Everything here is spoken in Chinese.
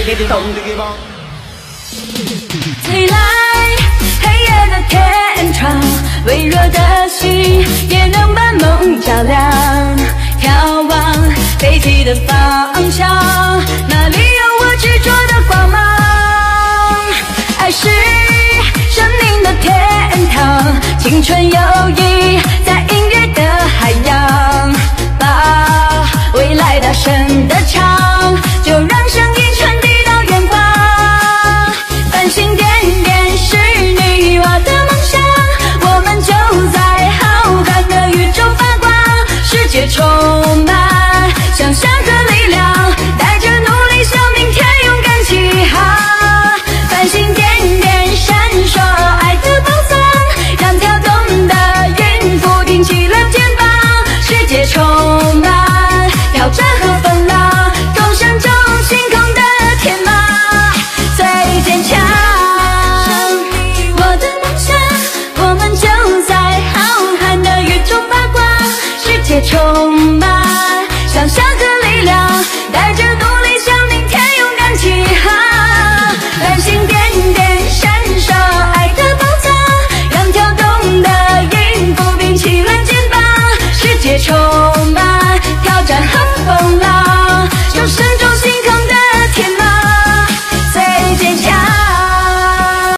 推来黑夜的天窗，微弱的心也能把梦照亮。眺望飞机的方向，那里有我执着的光芒。爱是生命的天堂，青春友谊在音乐的海洋，把未来大声地唱，就让声音传递到远方。繁星点点是你我的梦想，我们就在浩瀚的宇宙发光。世界充满想象和力量，带着努力向明天勇敢起航。繁星点点闪烁爱的宝藏，让跳动的云浮挺起了肩膀。世界充满挑战和风浪，共享中星空的天马最坚强。我的梦想，我们就在浩瀚的宇宙发光。世界充满想象和力量，带着努力向明天勇敢起航。繁星点点闪烁爱的宝藏，让跳动的云浮挺起了肩膀。世界充满挑战和风浪。